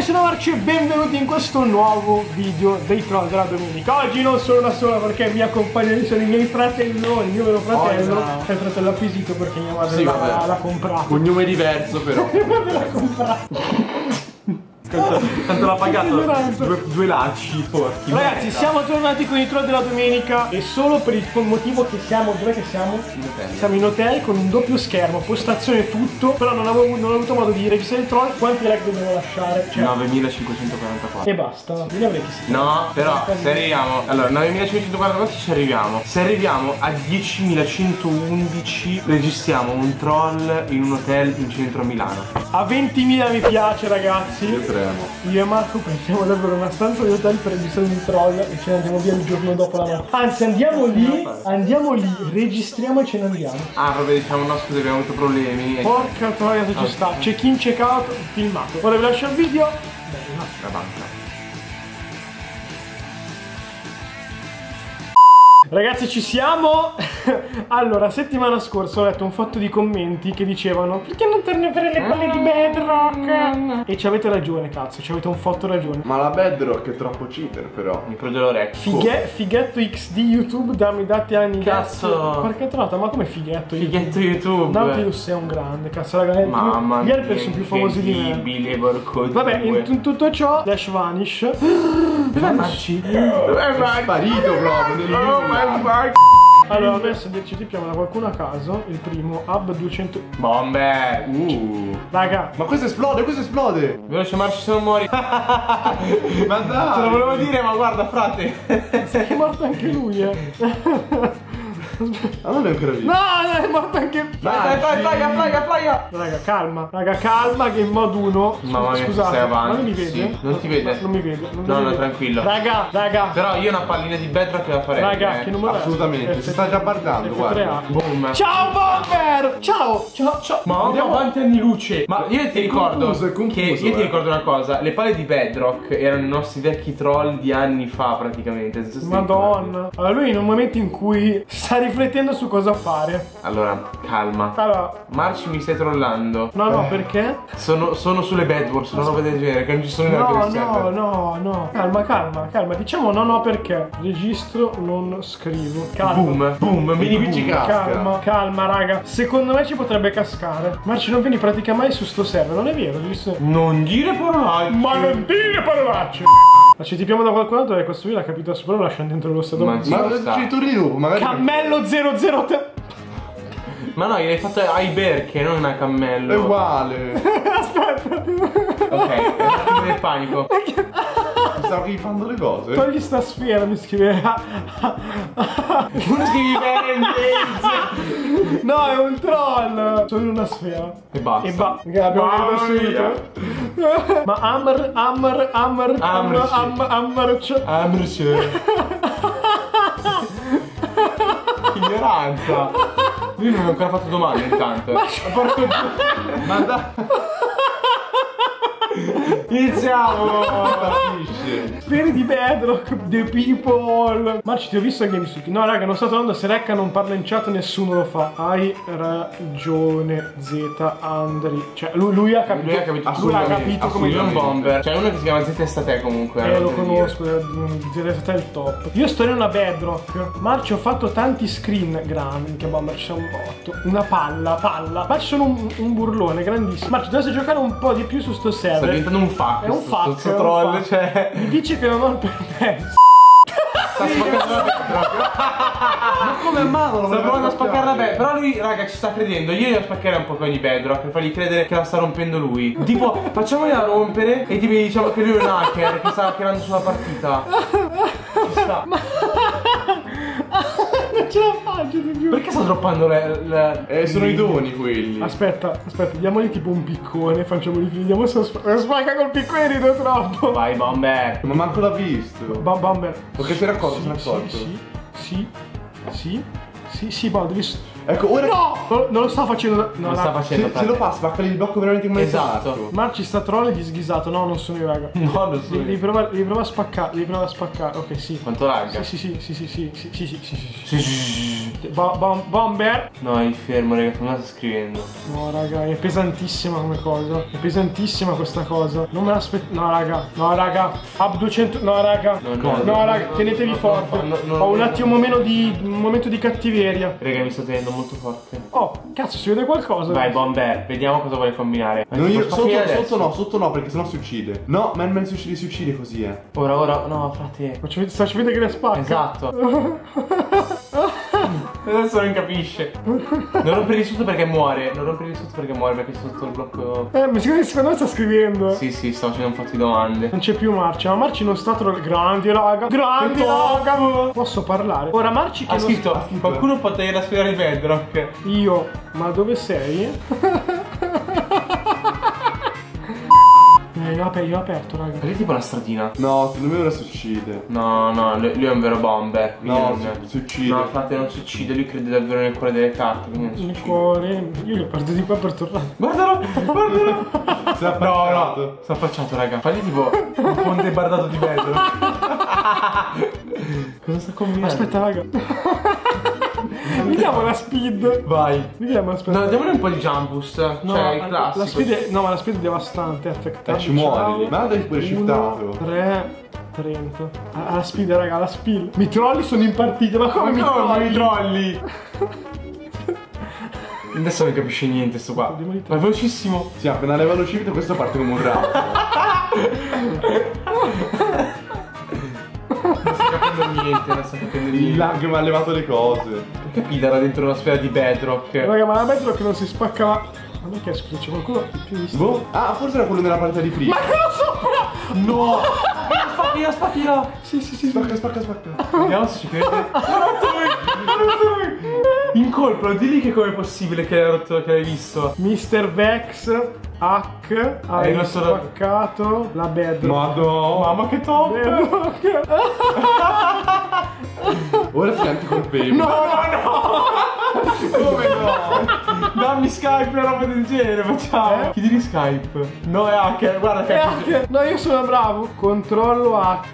sono Marci e benvenuti in questo nuovo video dei troll della domenica. Oggi non sono da sola perché mi accompagnano sono i miei fratelloni, il mio vero fratello, è il fratello acquisito perché mia madre l'ha comprato. Cognome diverso però. Mia madre l'ha comprato. Tanto l'ha pagato due lacci porchi. Ragazzi, siamo tornati con i troll della domenica e solo per il motivo che siamo, dov'è che siamo? In hotel. Siamo in hotel con un doppio schermo, postazione tutto, però non ho avuto modo di registrare il troll. Quanti like dobbiamo lasciare? Cioè, 9544. e basta, io avrei che si No, però se arriviamo, allora 9544 ci arriviamo. Se arriviamo a 10.111 registriamo un troll in un hotel in centro a Milano. A 20.000 mi piace, ragazzi. Io tremo. Io e Marco prendiamo davvero una stanza di hotel per registrare un troll e ce ne andiamo via il giorno dopo la notte. Anzi, andiamo lì, registriamo e ce ne andiamo. Ah, vabbè, diciamo no, scusa, abbiamo avuto problemi. Porca troia, se ci sta. Check-in, check-out, filmato. Ora vi lascio il video. Bella. La banca. Ragazzi, ci siamo. Allora, settimana scorsa ho letto un fotto di commenti che dicevano: perché non torni a fare le palle di Bedrock? E ci avete ragione, cazzo, ci avete un fotto ragione. Ma la Bedrock è troppo cheater però. Mi prode l'orecchio. Fighetto XD YouTube, dammi dati anni. Cazzo. Porca trota, ma come fighetto YouTube? Fighetto YouTube. Nautilus è un grande, cazzo, raga. Mamma mia. Gli altri sono più famosi di me. Vabbè, in tutto ciò, Dash Vanish. Dov'è Marci? Dov'è È sparito proprio. Oh my god. Allora, adesso ci tipiamo da qualcuno a caso. Il primo, Hub 200. Bombe. Raga, Ma questo esplode. Veloce Marci se non muori. Ma Te lo dai. volevo dire, ma guarda frate. è morto anche lui, Ah, non è ancora vivo. No, è morto anche. Vai, flya. Raga, calma che in mod 1. Mamma mia, Scusate, sei avanti. ma non mi vede? Sì, non ti vede. Non mi vede. No, tranquillo. Raga. Però io una pallina di Bedrock la farei. Raga, che numero è? Assolutamente, si sta già guardando, guarda. Boom. Ciao Bomber! Ciao. Ma andiamo avanti anni luce. Ma io ti ricordo confuso, che io ti ricordo una cosa. Le palle di Bedrock erano i nostri vecchi troll di anni fa praticamente. Madonna. Allora lui in un momento in cui sta riflettendo su cosa fare. Allora, calma. Allora, Marci, mi stai trollando. no, perché? Sono sulle Bedwars, sono roba del genere, che non ci sono neanche nel server. No. Calma. Diciamo no perché. Registro, non scrivo. Calma. Boom, mini PC Calma, raga. Secondo me ci potrebbe cascare. Marci non vieni pratica mai su sto server, non è vero, giusto? Non dire parolacce. Ma non dire parolacce. Ma ci tipiamo da qualcun altro che questo qui l'ha capito solo lasciando dentro lo stato. Ma ci torni dopo, magari. Cammello 003. Ma no, gliel'hai fatto ai Berche, non a Cammello. È uguale. Aspetta. Ok, è un attimo del panico. Mi stavo rifando le cose. Togli sta sfera, mi scrive. Non scrivi bene. No, è un troll. Sono in una sfera. E basta. Che abbiamo detto subito. Ma Ignoranza. Lui non mi ha ancora fatto domande intanto. Ma dai. Iniziamo. Sfere di Bedrock, The People. Marci, ti ho visto a GameStop. No, raga, non sto trovando. Se Recca non parla in chat, nessuno lo fa. Hai ragione, Z Andri. Cioè, lui ha capito. Lui ha capito come è un bomber. C'è uno che si chiama Z Estate comunque. Lo conosco, Z Estate è il top. Io sto in una Bedrock. Marci, ho fatto tanti screen grandi. Che bomber, c'è un botto. Una palla. Marci, sono un burlone grandissimo. Marci, dovresti giocare un po' di più su sto server. Sta diventando un fuck. È un fuck. Sto troll, cioè. Mi dici che non ho il permesso. Sta spaccando la Bedrock. Ma come a mano? Sta provando a spaccare la Bedrock. Però lui, raga, ci sta credendo. Io devo spaccare un po' con i Bedrock per fargli credere che la sta rompendo lui. Tipo, facciamola rompere e tipo diciamo che lui è un hacker che sta hackerando sulla partita. Ci sta. Non ce la faccio di più. Perché sta droppando sono i doni quelli. Aspetta, diamogli tipo un piccone, facciamoli finire. Vediamo se spacca col piccone, rido troppo. Vai, bomber. Ma manco l'ha visto. Bomber. Perché si era accorto, Sì, boh, devi... Ecco, ora... No! Non lo sta facendo. No, Non sta facendo. Se lo fa, spacca il blocco veramente come Esatto. Marci sta troll e disghisato. No, non sono io, raga. No, non so. Devi provare a spaccare. Devi provare a spaccare. Ok, sì. Quanto larga? Sì. Sì. Bomber. No, è fermo, raga, come sta scrivendo? No, raga, è pesantissima come cosa. È pesantissima questa cosa. Non me l'aspetto. No, raga. Up 200. No, raga. No, raga, tenetevi forte. Ho un attimo meno di. Un momento di cattiveria. Raga, mi sto tenendo molto forte. Oh, cazzo, si vede qualcosa. Vai, Bomber, vediamo cosa vuole combinare. No, io, Spacchi sotto no, perché sennò si uccide. No, Man si uccide così, Ora, no, frate. Faccio vedere che le spacca. Esatto. Adesso non capisce. Non rompere sotto perché muore. Perché sotto il blocco. Secondo me sta scrivendo. Sì, sto facendo un fatto di domande. Non c'è più Marci, ma Marci non sta trollando. Grandi raga. Posso parlare? Ora Marci che Ha scritto, qualcuno può tagliare la sfera di Bedrock. Io, ma dove sei? Io ho aperto, raga. Perché tipo la stradina? No, secondo me ora si uccide. No, lui è un vero Bomber. No, si uccide. No, frate, non si uccide, lui crede davvero nel cuore delle carte. Nel cuore. Io li parto di qua per tornare. Guardalo. Si è affacciato. No, sta affacciato, raga. Fagli tipo un ponte bardato di Bedrock. Cosa sta combinando? Aspetta, raga. Vediamo la speed. Vai. Vediamo, aspetta. No, diamone un po' di jump boost. No, Cioè, il classico. la speed è, no, ma la speed è devastante, affectata. Ci muori lì. Ma dai pure shiftato. 3 30. Alla speed, raga, alla speed. I trolli sono in partita, ma come mi trolli? Adesso non capisce niente sto qua. Ma è velocissimo. Sì, appena leva lo shifto questo parte come un rap. Non sta capendo niente, Il lag mi ha levato le cose. Perché Pida era dentro una sfera di Bedrock? Raga, ma la Bedrock non si spaccava. Ma perché, scusa, c'è qualcuno più visto? Boh. Ah, forse era quello nella partita di prima. Ma che lo sopra! No! Spaccila! Sì. Spacca. Vediamo se ci crede. Incolpalo, digli che com'è possibile che l'hai visto. Mr. Vex Hack hai non solo- spaccato la Bedrock. Mamma che top! Bedrock. Ora si sente colpevole. No! Come no? Dammi Skype una roba del genere, facciamo. Chiedili Skype. No, è hacker, guarda che Hack. No, io sono bravo. Controllo Hack.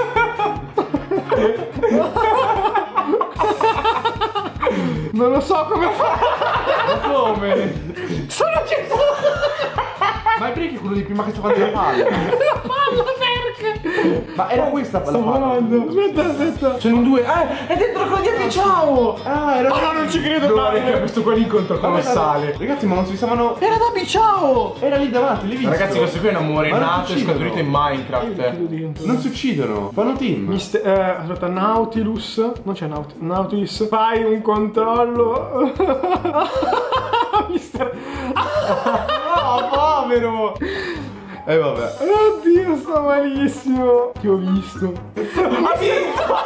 Non lo so come fare. come? Sono acceso. Ma è perché quello di prima che sta facendo la palla? La palla, perché? Ma era questa la Sto palla. volando. Aspetta. C'è un 2. È dentro quello di ciao! Ah, era. Oh, no, non ci credo. No, raga, questo qua l'incontro colossale. Ragazzi, ma non si stavano. Era da Biciao. Era lì davanti, l'hai visto? Ragazzi, questo qui è un amore Ma non nato e si uccidono. scaturito in Minecraft. Non si uccidono. Fanno team. Aspetta, Nautilus. Non c'è Nautilus. Fai un controllo. Mister. No, povero! Vabbè. Oddio, sto malissimo. Ti ho visto. Ha vinto!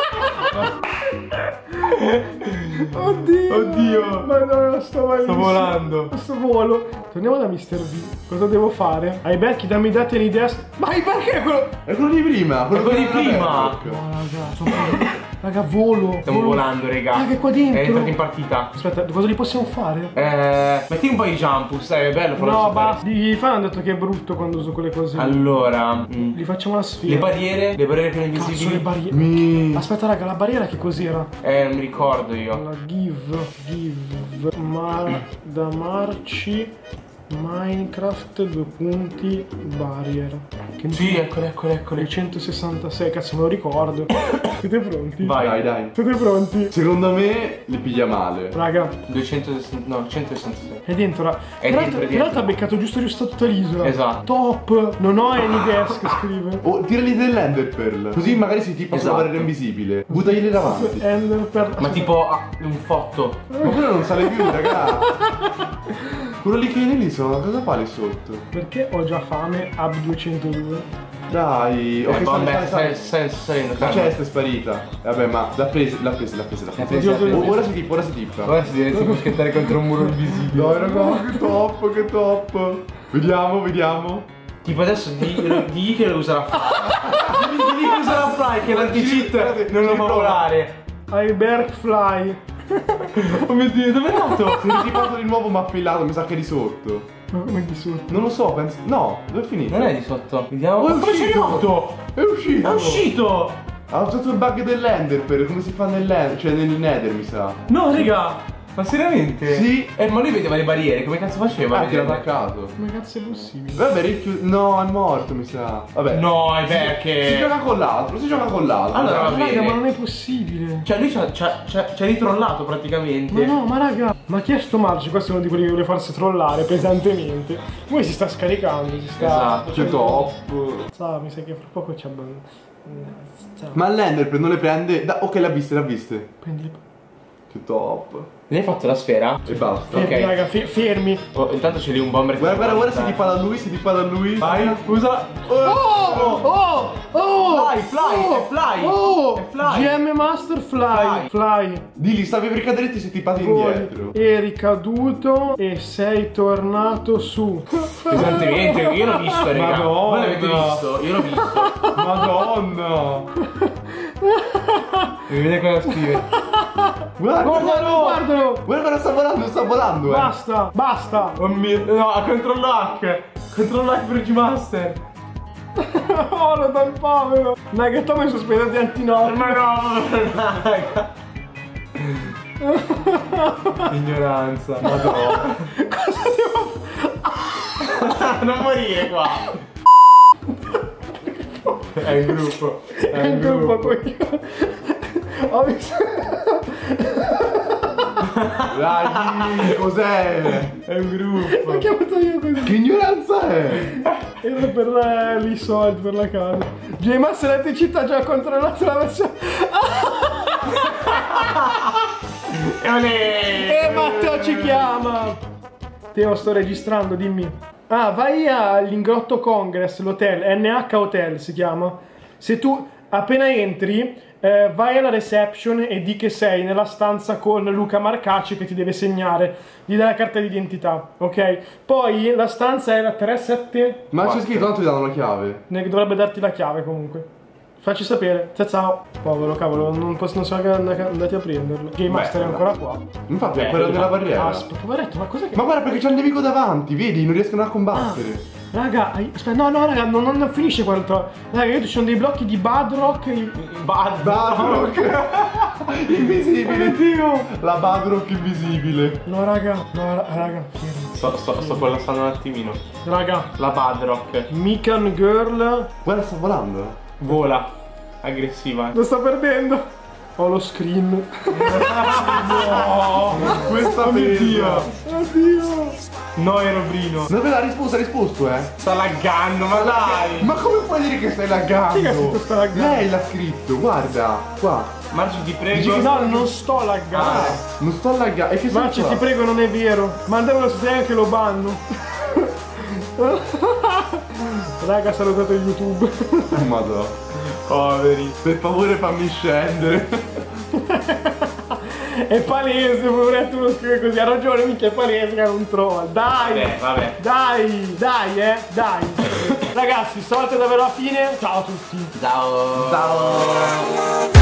Oddio. Madonna, sto malissimo. Sto volando. Questo volo. Torniamo da Mr. V. Cosa devo fare? Ai Becchi, dammi date un'idea. Ma perché è quello? È quello di prima. Quello di che era prima. Bedrock. No, raga, volo. Stiamo volando, raga. Ah, che qua dentro. È entrato in partita. Aspetta, cosa li possiamo fare? Metti un po' di jump, è bello farlo No, super. basta. Gli fan hanno detto che è brutto quando uso quelle cose. Allora, Li facciamo la sfida. le barriere che sono Cazzo, invisibili. le barriere. Mi. Aspetta, raga, la barriera che cos'era? Non mi ricordo io. La give. Da Marci. Minecraft 2 punti barrier. Che Sì, eccole. 166, cazzo me lo ricordo. Siete pronti? Vai. Dai. Siete pronti? Secondo me li piglia male. Raga, 260, no, 166. è dentro. È in dentro. realtà ha beccato giusto tutta l'isola. Esatto. Top. Non ho Anydesk, scrive. O tirali dell'Ender Pearl. Così magari si tipo sulla Esatto. barriera invisibile. Buttaglieli davanti. Ender per... Ma tipo un fotto. Ma quello non sale più, raga. Quello lì che viene lì sono cosa fa lì sotto? Perché ho già fame? Ab 202. Dai. Ok, Vabbè, sale. stai salendo. La calma. cesta è sparita. Vabbè, ma l'ha presa. Ora si tippa. Ora si deve tipo schettare contro un muro invisibile. Dai, raga, che top. Vediamo. Tipo adesso digli che lo userà Fly. Digli che userà Fly, che l'anti-cheat non lo fa volare. Iberg Fly. Oh mio Dio, dove è nato? Si è ritipato di nuovo ma affilato, mi sa che è di sotto. Ma come di sotto? Non lo so, penso. No, dove è finito? Non è di sotto. Vediamo. Oh, è Come sei uscito! arrivato? È uscito! È uscito! Ha usato il bug dell'Ender per come si fa nell'Ender, cioè nel Nether mi sa. No, raga! Ma seriamente? Sì. Ma lui vedeva le barriere, come cazzo faceva? Ah, a ti l'ha vederle? attaccato. Come cazzo è possibile? Vabbè, ricchio. No, è morto mi sa. Vabbè. No, è Si perché. gioca con l'altro, si gioca con l'altro. Allora, va Ma raga, bene. ma non è possibile. Cioè, lui ci ha ritrollato praticamente. Ma no, ma raga, ma chi è sto Marci? Questo è uno di quelli che vuole farsi trollare pesantemente. Poi si sta scaricando, si sta. Esatto. C'è top. Sa, mi sa che fra poco ci abbandono. Ma l'Ender non le prende. Ok, l'ha viste, l'ha viste. Prendi le. Che top. Ne hai fatto la sfera? E basta. Ok. Fermi, raga, fermi. Oh, intanto c'è lì un bomber. Guarda, si tipa da lui, si tipa da lui. Vai, usa. Oh! Fly, è fly. Oh! È fly. GM Master Fly. Digli, stavi per cadere e ti sei tipati indietro. Eri caduto e sei tornato su. Pesantemente, io l'ho visto, raga. Madonna. Voi l'avete visto? Io l'ho visto. Madonna. Devi vedere cosa scrive. Guardalo! Guarda, sta volando, Basta! Oh mio. No, a controllo H. Controllo H per G-Master. Oh, lo dal povero! Dai, che Tom è sospeso di antinorme. Ma no, raga. Ignoranza. Madonna. Cosa devo fare? Non morire qua. È un gruppo. È un gruppo coglione. Ho visto. Dai, cos'è? È un gruppo. L'ho chiamato io così. Che ignoranza è? Era per i soldi, per la casa. J-Mass Elettricità già controllato la versione. Matteo ci chiama. Teo, sto registrando, dimmi. Ah, vai all'Ingrotto Congress, l'hotel, NH Hotel si chiama. Se tu appena entri, vai alla reception e di che sei nella stanza con Luca Marcacci che ti deve segnare, gli dai la carta d'identità, ok? Poi la stanza è la 37. Ma c'è scritto, tanto ti danno la chiave. Dovrebbe darti la chiave comunque. Facci sapere. Ciao. Povero cavolo, non siamo andati a prenderlo. J-Master è ancora qua. Infatti è quello della barriera. Aspetta, poveretto, ma cos'è che. Ma guarda perché c'è un nemico davanti, vedi? Non riescono a combattere. Raga, aspetta, no, raga, non finisce quello. Raga, io ci sono dei blocchi di Badrock. Badrock invisibile. Dio. La Badrock invisibile. No, raga, fermi. Sto collassando un attimino. Raga, La Badrock Mikan Girl. Guarda, sta volando. vola. Aggressiva. Lo sto perdendo. Ho lo screen. No, questa pesa. Oddio. No, Erobrino. No, l'ha risposto, Sta laggando, ma dai. Ma come puoi dire che stai laggando? Chi ha scritto sta laggando? Lei l'ha scritto, guarda, qua. Marci, ti Dici prego. che no, non sto laggando. Non sto laggando. E che Marci, ti prego, non è vero. Mandamelo su te anche lo banno. Raga, salutato YouTube. Madonna. Poveri. Per favore fammi scendere. È palese, poveretto, uno scrive così. Ha ragione, minchia, è palese che è un troll. Dai. Vabbè. Dai. Ragazzi, stavolta è davvero la fine. Ciao a tutti. Ciao. Ciao.